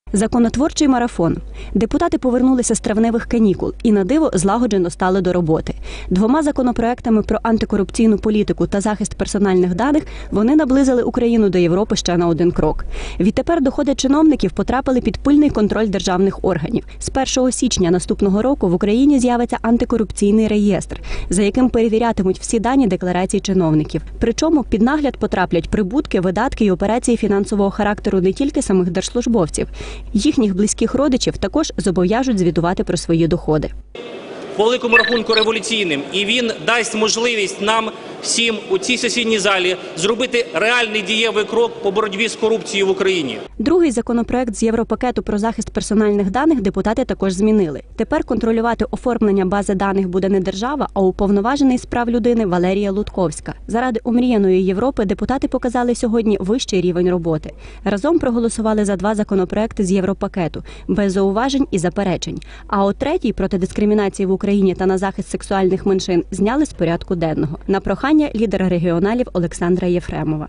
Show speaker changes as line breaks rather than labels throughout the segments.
Законотворчий марафон. Депутати повернулися з травневих канікул і, на диво, злагоджено стали до роботи. Двома законопроектами про антикорупційну політику та захист персональних даних вони наблизили Україну до Європи ще на один крок. Відтепер доходи чиновників потрапили під пильний контроль державних органів. З 1 січня наступного року в Україні з'явиться антикорупційний реєстр, за яким перевірятимуть всі дані декларацій чиновників. Причому під нагляд потраплять прибутки, видатки і операції фінансового характеру не тільки самих держслужбовців. Їхніх близьких родичів також зобов'яжуть звітувати про свої доходи.
По великому рахунку революційним, і він дасть можливість нам всім у цій сесійній залі зробити реальний дієвий крок по боротьбі з корупцією в Україні.
Другий законопроект з Європакету про захист персональних даних депутати також змінили. Тепер контролювати оформлення бази даних буде не держава, а уповноважений з прав людини Валерія Лутковська. Заради омріяної Європи депутати показали сьогодні вищий рівень роботи. Разом проголосували за два законопроекти з Європакету, без зауважень і заперечень. А от третій проти дискримінації в Україні та на захист сексуальних меншин зняли з порядку денного. На прохання лідера регіоналів Олександра Єфремова.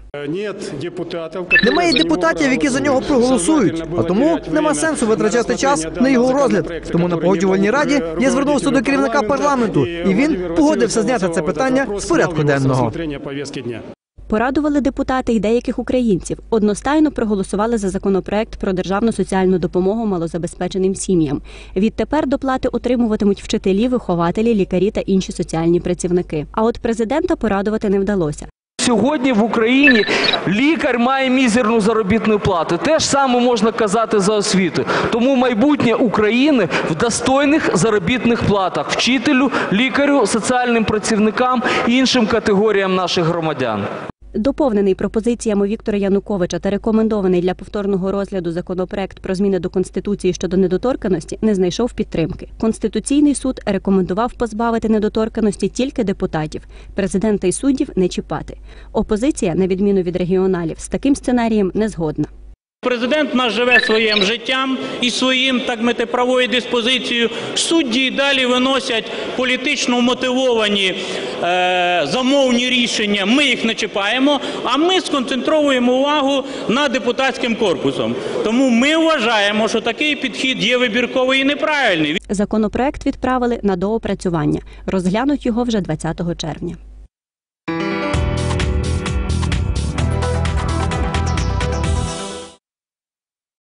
Немає депутатів, які за нього проголосують, а тому нема сенсу витрачати час на його розгляд. Тому на Погоджувальній раді я звернувся до керівника парламенту, і він погодився зняти це питання з порядку денного.
Порадували депутати й деяких українців. Одностайно проголосували за законопроект про державну соціальну допомогу малозабезпеченим сім'ям. Відтепер доплати отримуватимуть вчителі, вихователі, лікарі та інші соціальні працівники. А от президента порадувати не вдалося.
Сьогодні в Україні лікар має мізерну заробітну плату. Те ж саме можна казати за освіту. Тому майбутнє України в достойних заробітних платах – вчителю, лікарю, соціальним працівникам і іншим категоріям наших громадян.
Доповнений пропозиціями Віктора Януковича та рекомендований для повторного розгляду законопроект про зміни до Конституції щодо недоторканності не знайшов підтримки. Конституційний суд рекомендував позбавити недоторканності тільки депутатів, президента і суддів не чіпати. Опозиція, на відміну від регіоналів, з таким сценарієм не згодна.
Президент наш живе своїм життям і своїм, так мовити, правою диспозицією. Судді й далі виносять політично мотивовані замовні рішення, ми їх не чіпаємо, а ми сконцентруємо увагу над депутатським корпусом. Тому ми вважаємо, що такий підхід є вибірковий і неправильний.
Законопроект відправили на доопрацювання. Розглянуть його вже 20 червня.